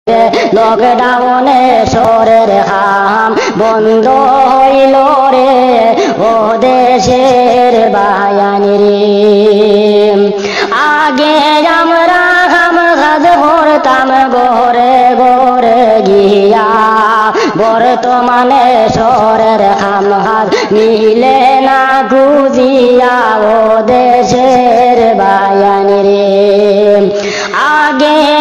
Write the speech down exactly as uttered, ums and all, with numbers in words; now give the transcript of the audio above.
লকডাউনে শহরের হাম বন্ধ হইল রে ও দেশের বায়ানি রে। আগে আমরা হাম কাজ করতাম ঘরে ঘরে গিয়া, বর্তমানে শহরের হাম কাজ মিলে না খুঁজিয়া ও দেশের বায়ানি রে। আগে